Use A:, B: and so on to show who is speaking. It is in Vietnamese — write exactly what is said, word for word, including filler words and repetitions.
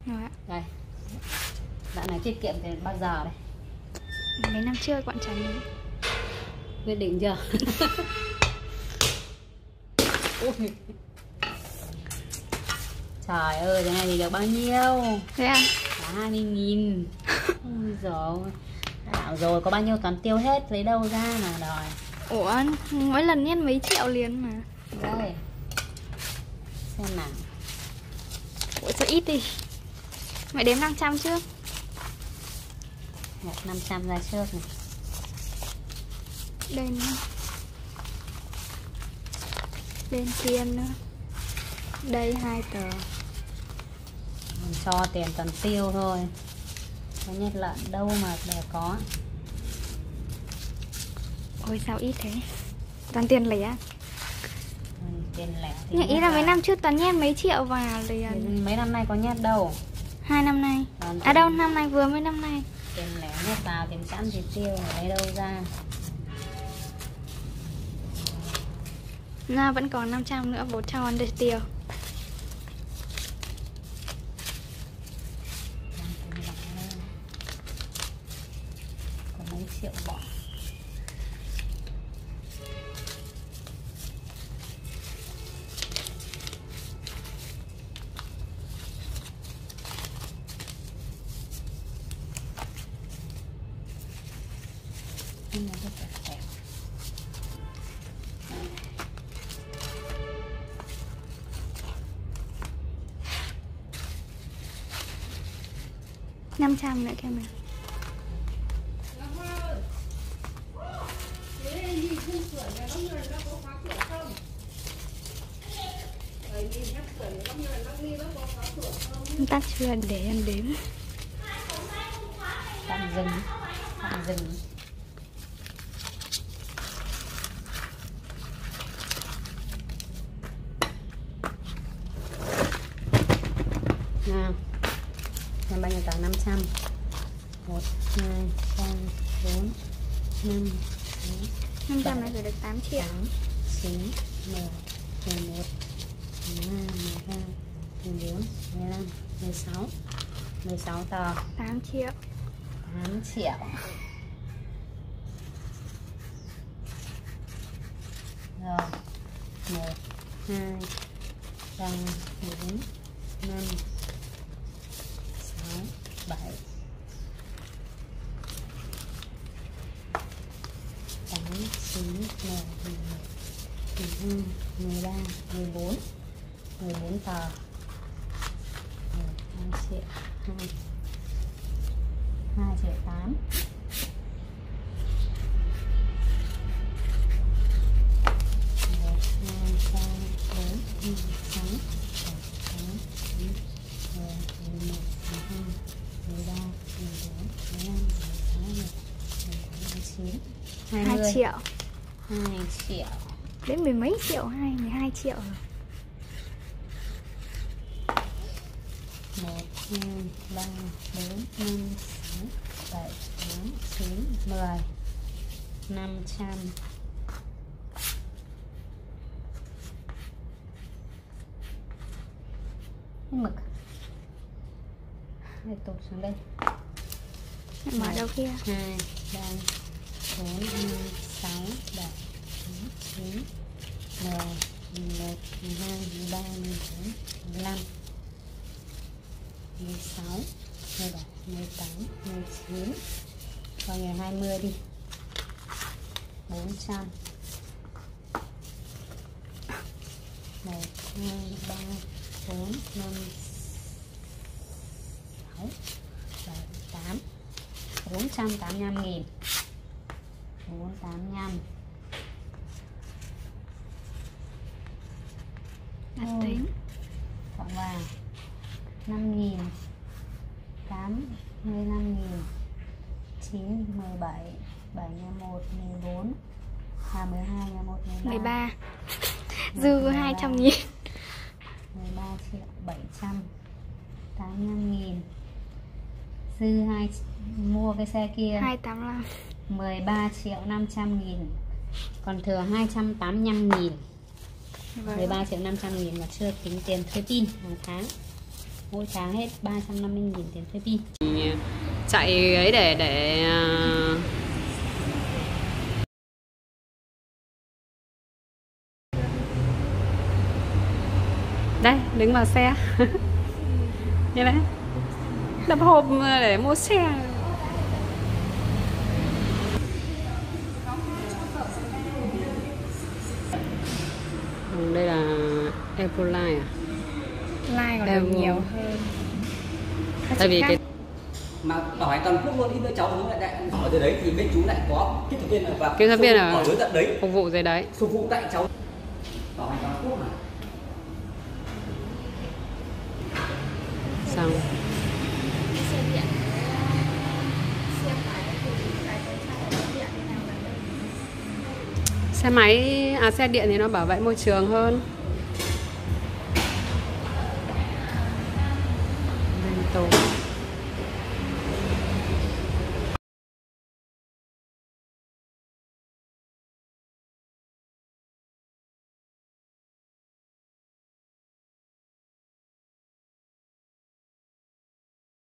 A: Rồi ạ.
B: Đây. Dạo này tiết kiệm thì bao giờ đây?
A: Mấy năm trước bọn Trần ấy.
B: Quyết định chưa? Ui. Trời ơi, cái này thì được bao nhiêu?
A: Thế à?
B: hai mươi nghìn. Ôi dồi. Bảo rồi, có bao nhiêu toán tiêu hết, lấy đâu ra mà đòi.
A: Ủa, mỗi lần nhân mấy triệu liền mà.
B: Đây. Xem nào.
A: Ủa sao ít đi. Mày đếm năm trăm trước.
B: Một năm trăm ra trước này.
A: Đây nữa. Bên kia nữa. Đây hai tờ.
B: Mình cho tiền toàn tiêu thôi. Có nhét lợn đâu mà để có.
A: Ôi sao ít thế. Toàn tiền lẻ.
B: Ừ, tiền lẻ thì
A: Nhưng ý là mấy năm trước toàn nhét mấy triệu vào liền.
B: mấy năm nay có nhét đâu.
A: Hai năm nay.
B: Toàn
A: À đâu, năm nay vừa mới năm nay.
B: tiền lẻ nhét vào, tiền sẵn thì tiêu, lấy đâu ra.
A: Na vẫn còn năm trăm nữa, bố cho ăn để tiêu.
B: Có mấy triệu bỏ. Cái này rất là đẹp.
A: Năm trăm nữa kìa mà. Tắt chưa để em đếm.
B: Tạm dừng, tạm dừng. Nào, xem bao nhiêu tờ? Năm trăm. Một, hai, ba, bốn, năm, sáu,
A: Năm trăm này phải được tám triệu.
B: tám, chín, mười, mười một, mười hai, mười ba, mười bốn, mười lăm, mười sáu, mười sáu tờ.
A: Tám triệu.
B: Tám triệu. Rồi. Một, hai, ba, bốn, năm, sáu, bảy, tám, chín, mười, mười một, mười hai, mười ba, mười bốn, mười bốn tờ. Hai triệu, hai, hai triệu tám. Một, hai, ba, bốn, năm, sáu, bảy, tám, chín, mười, mười một, mười hai, mười ba, mười bốn, mười lăm, mười sáu, mười bảy, mười chín, hai mươi.
A: Hai triệu.
B: Hai triệu.
A: Đến mười mấy triệu, hai, mười hai triệu rồi.
B: Một, hai, ba, bốn, năm, sáu, bảy, tám, chín, mười. Năm trăm. Mực. Để tụt xuống đây.
A: Mở đầu kia.
B: Hai, ba, bốn, năm, sáu, bảy, tám, chín, mười, mười một, mười hai, mười ba, mười bốn, mười lăm, mười sáu, mười bảy, mười tám, mười chín. Coi ngày hai mươi đi. Bốn trăm. Một, hai, ba, bốn, năm, sáu, bảy, tám. Bốn trăm tám mươi lăm nghìn. Bốn tám mươi lăm.
A: Đặt tính.
B: Cộng vào năm nghìn. Tám mươi lăm nghìn. Chín, mười bảy, bảy nhân một, mười bốn, à, mười hai nhân một, mười ba,
A: Mười ba. Dư hai trăm nghìn.
B: Mười ba triệu bảy trăm tám mươi lăm nghìn. Dư hai mua cái xe kia
A: Hai tám lăm.
B: Mười ba triệu năm trăm nghìn. Còn thừa hai trăm tám mươi lăm nghìn. Mười ba triệu năm trăm nghìn mà chưa tính tiền thuê pin hàng tháng. mỗi tháng hết ba trăm năm mươi nghìn tiền thuê pin.
C: Chạy ấy để để đây đứng vào xe như đấy, đập hộp để mua xe. Đây là Evolite à?
A: Like còn
C: Evo.
A: được nhiều hơn. Các
C: Tại
A: chị
C: vì
A: khác.
C: cái
D: mà bảo hành toàn quốc luôn, ít đứa cháu hướng lại đại ở từ đấy thì bên chú lại có kỹ thuật viên là và
C: kỹ thuật viên
D: ở dưới tận đấy
C: phục vụ dưới đấy.
D: phục vụ tại cháu bảo hành toàn quốc mà.
C: Xong xe máy à xe điện thì nó bảo vệ môi trường hơn. Vento.